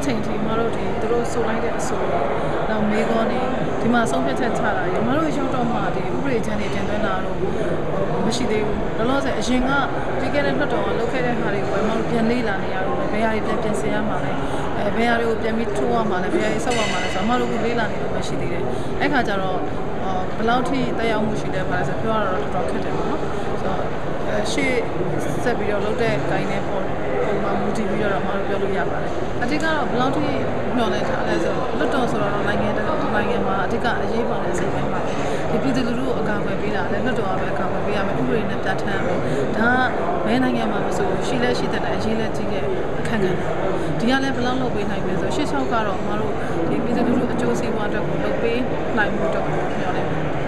ချိန်ထိမတို့ဒီသူတို့ဆိုလိုက်တဲ့အဆိုတော့မေကောနေဒီမှာဆုံးဖြတ်ချက်ချတာရေမတို့ရောက်တော့မှဒီဥပဒေချမ်းတွေတင်သွင်းလာတော့မရှိသေးဘူးလောလောဆယ်အရင်ကပြီးခဲ့တဲ့နှစ်တော်လောက်ခဲ့တဲ့ဟာတွေကိုမတို့ပြန်လေ့လာနေရတော့ဘယ်ဟာတွေပြန်ပြင်ဆင်ရမှာလဲဘယ်ဟာတွေကိုပြန်ပြီးထိုးရမှာလဲဘယ်ဟာတွေဆောက်ရမှာလဲဆိုတော့မတို့ကလေ့လာနေလို့မရှိသေးတယ်အဲ့ခါကျတော့ဘယ်လောက်ထိတက်ရောက်မှုရှိလဲပါလဲဆိုပြောရတော့တော်တော်ခက်တယ်ပေါ့နော်ဆိုတော့ရှေ့ဆက်ပြီးတော့လုပ်တဲ့ဂိုင်းနဲ့ပုံမှန်မူတည်ပြီးတော့မတို့ပြောလို့ရပါတယ်အတိတ်ကတော့ဘယ်လောက်ထိမျှော်လင့်ထားလဲဆိုတော့လွတ်တော်ဆိုတော့နိုင်ငံမှာအတိတ်ကအရေးပါတဲ့စိတ်ပိုင်းပါဒီပြည်သူလူထုအကာအကွယ်ပေးတာလည်းလွတ်တော်ပဲအကာအကွယ်ပေးရမယ်ဥပဒေနဲ့ပြဋ္ဌာန်းမယ်ဒါကဘယ်နိုင်ငံမှာမဆိုရှိလဲရှိတဲ့အရေးလက်ကြီးရဲ့အခက်အခဲဒီကလည်းဘယ်လောက်လုပ်ပေးနိုင်လဲဆိုရှေ့လျှောက်ကတော့မတို့ဒီပြည်သူလူထုအကျိုးစီးပွားအတွက်ကိုလုပ်ပေးနိုင်မှုတော့ပြောတယ်